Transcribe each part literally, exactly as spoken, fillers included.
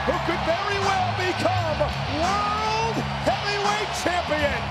who could very well become World Heavyweight Champion.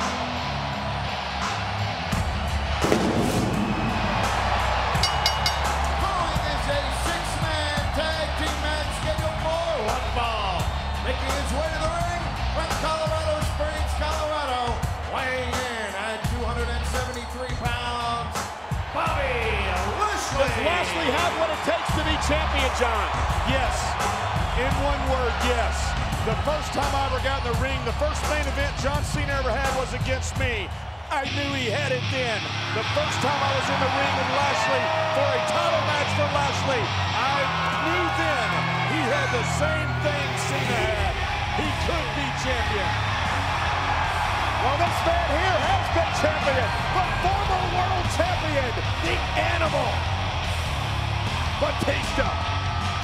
Following is a six-man tag team match scheduled for one fall. Making his way to the ring from Colorado Springs, Colorado, weighing in at two hundred seventy-three pounds, Bobby Lashley. Does Lashley have what it takes to be champion, John? Yes. In one word, yes. The first time I ever got in the ring, the first main event John Cena ever had was against me. I knew he had it then. The first time I was in the ring with Lashley for a title match for Lashley, I knew then he had the same thing Cena had. He could be champion. Well, this man here has been champion, the former world champion, the Animal, Batista.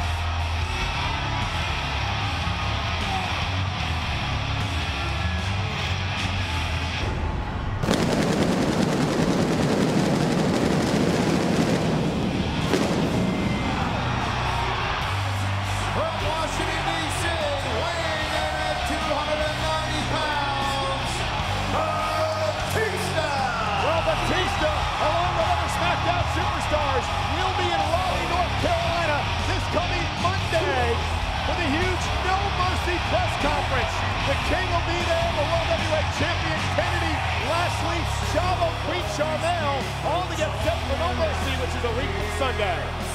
Batista, along with other SmackDown superstars, will be in Raleigh, North Carolina this coming Monday for the huge No Mercy press conference. The King will be there, the World Heavyweight Champion Kennedy, Lashley, Chavo, Queen Charmel, all to get set for No Mercy, which is a week from Sunday.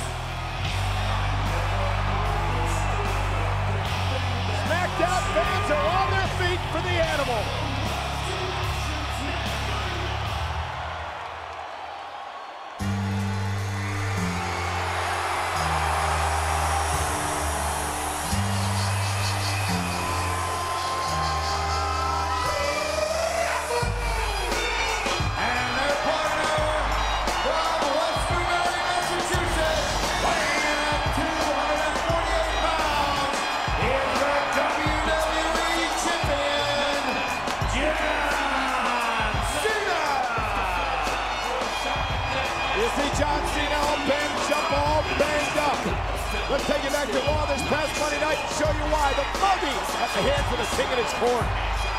SmackDown fans are on their feet for the Animal. You see John Cena all banged up, all banged up. Let's take it back to Raw this past Monday night and show you why. The buggy at the hands of the King in his corner.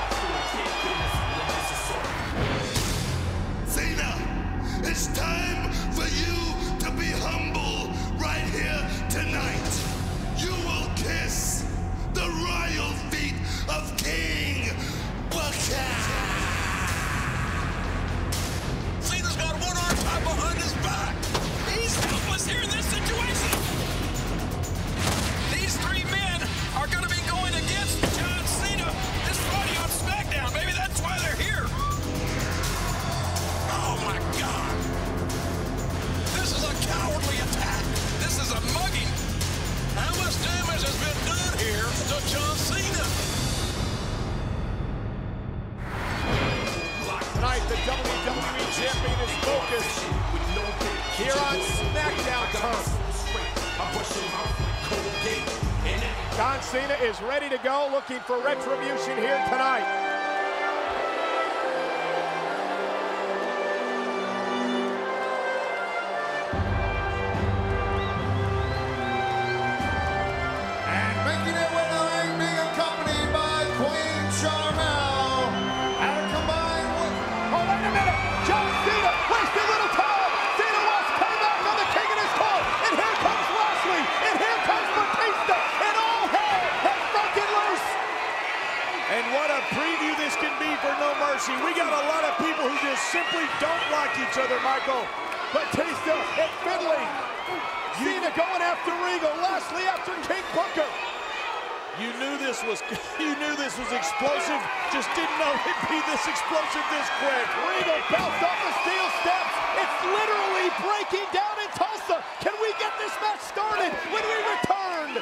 Cena, it's time for you to be humble right here tonight. You will kiss the royal feet of King Booker. Cena's got one arm tied behind his back. He's helpless here in this situation. These three men are going to be going against John Cena this Friday on SmackDown. Maybe that's why they're here. Oh, my God. This is a cowardly attack. This is a mugging. How much damage has been done here to John Cena? Tonight, the W W E Champion is focused here on SmackDown turf. John Cena is ready to go, looking for retribution here tonight. And making it with the ring, being accompanied by Queen Charmel. And combined with... Oh, wait a minute! John Cena wasted little time! Cena wants payback on the King in his court! And here comes Lashley! And here comes Batista! And all hell has broken loose! And what a preview this can be for No Mercy. We got a lot of people who just simply don't like each other, Michael. Batista and Finlay. Cena going after Regal. Lashley after King Booker. You knew this was you knew this was explosive. Just didn't know it'd be this explosive this quick. Regal bounced off the steel steps. It's literally breaking down in Tulsa. Can we get this match started when we return?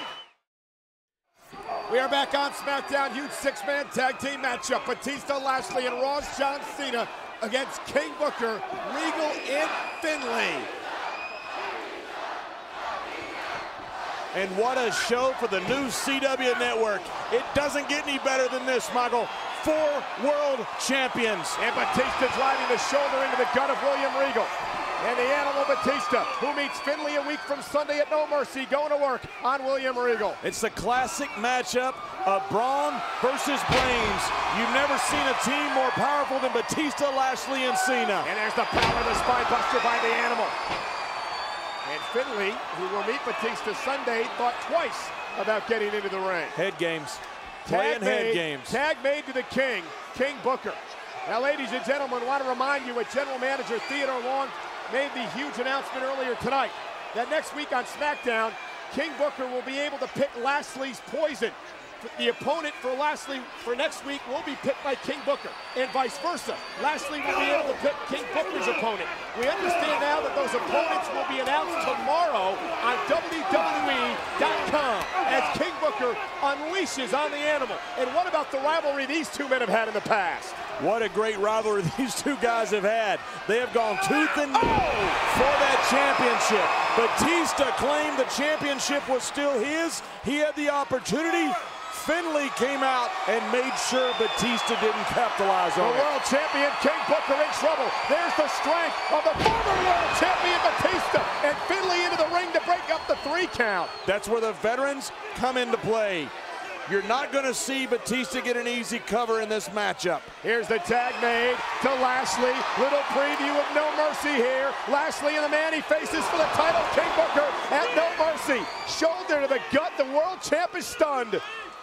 We are back on SmackDown. Huge six-man tag team matchup. Batista, Lashley, and Raw's John Cena against King Booker, Regal, and Finlay. And what a show for the new C W Network. It doesn't get any better than this, Michael. Four world champions. And Batista driving the shoulder into the gut of William Regal. And the Animal Batista, who meets Finlay a week from Sunday at No Mercy, going to work on William Regal. It's the classic matchup of Braun versus Brains. You've never seen a team more powerful than Batista, Lashley, and Cena. And there's the power of the spine buster by the Animal. And Finlay, who will meet Batista Sunday, thought twice about getting into the ring. Head games. Playing head games. Tag made to the King, King Booker. Now, ladies and gentlemen, I want to remind you what General Manager Theodore Long made the huge announcement earlier tonight, that next week on SmackDown, King Booker will be able to pick Lashley's poison. The opponent for Lashley for next week will be picked by King Booker, and vice versa. Lashley will be able to pick King Booker's opponent. We understand now that those opponents will be announced tomorrow on W W E dot com as King Booker unleashes on the Animal. And what about the rivalry these two men have had in the past? What a great rivalry these two guys have had. They have gone tooth and nail for that championship. Batista claimed the championship was still his. He had the opportunity. Finlay came out and made sure Batista didn't capitalize on it. The world champion King Booker in trouble. There's the strength of the former world champion Batista, and Finlay into the ring to break up the three count. That's where the veterans come into play. You're not going to see Batista get an easy cover in this matchup. Here's the tag made to Lashley. Little preview of No Mercy here. Lashley and the man he faces for the title, King Booker at No Mercy. Shoulder to the gut. The world champ is stunned.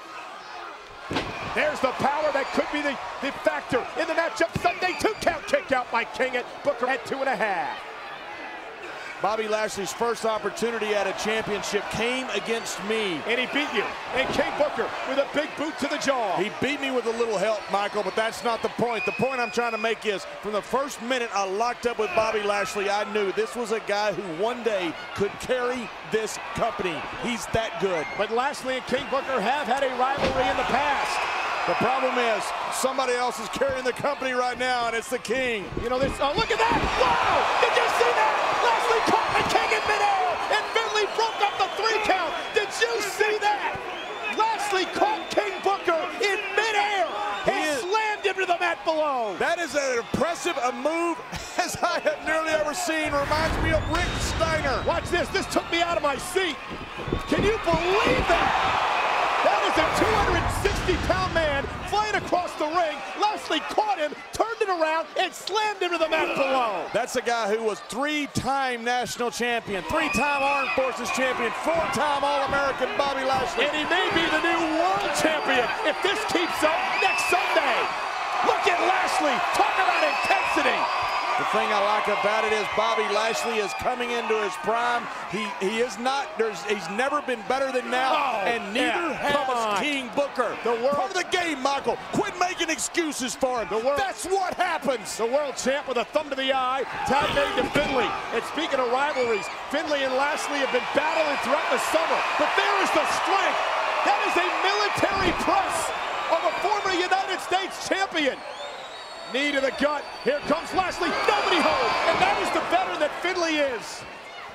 There's the power that could be the, the factor in the matchup Sunday. Two count kick out by King at Booker at two and a half. Bobby Lashley's first opportunity at a championship came against me. And he beat you. And King Booker with a big boot to the jaw. He beat me with a little help, Michael, but that's not the point. The point I'm trying to make is, from the first minute I locked up with Bobby Lashley, I knew this was a guy who one day could carry this company. He's that good. But Lashley and King Booker have had a rivalry in the past. The problem is, somebody else is carrying the company right now, and it's the King. You know this, oh, look at that! Wow! Did you see that? Lashley caught the King in midair, and Finlay broke up the three count. Did you see that? Lashley caught King Booker in midair and slammed him to the mat below. That is as impressive a move as I have nearly ever seen. Reminds me of Rick Steiner. Watch this, this took me out of my seat. Can you believe that? That is a two hundred sixty pound man flying across the ring. Lashley caught him, turned it around, and slammed him to the mat below. That's a guy who was three-time national champion, three-time Armed Forces champion, four-time All-American Bobby Lashley. And he may be the new world champion if this keeps up next Sunday. Look at Lashley. Talk about intensity. The thing I like about it is Bobby Lashley is coming into his prime. He he is not, there's, he's never been better than now, oh, and neither yeah, has King Booker. The world, Part of the game, Michael. Quit making excuses for him. The world, That's what happens. The world champ with a thumb to the eye, tag made to Finlay. And speaking of rivalries, Finlay and Lashley have been battling throughout the summer, but there is the strength. That is a military press of a former United States champion. Knee to the gut. Here comes Lashley. Nobody home. And that is the veteran that Finlay is.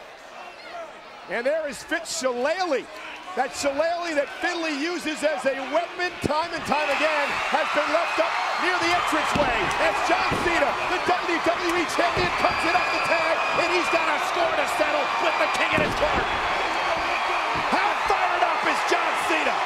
And there is Fitz Shillelagh. That Shillelagh that Finlay uses as a weapon time and time again has been left up near the entranceway. As John Cena, the W W E champion, comes in off the tag, and he's got a score to settle with the King in his court. How fired up is John Cena?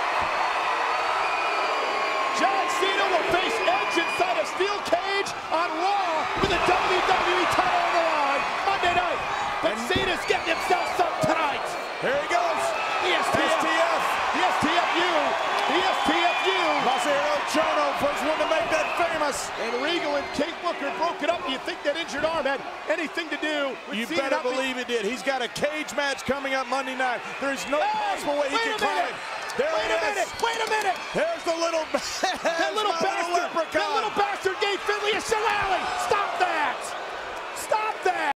John Cena will face Edge inside a steel cage on Raw with the W W E title on the line Monday night. But and Cena's getting himself some tonight. Here he goes. The S T F. The S T F U. The S T F U. Masahiro Chono, first one to make that famous. And Regal and King Booker broke it up. Do you think that injured arm had anything to do with You Cena better believe it did. He's got a cage match coming up Monday night. There's no hey, possible way he can climb it. There wait it a is. minute. Wait a minute. There's the little, that little bastard. Little leprechaun.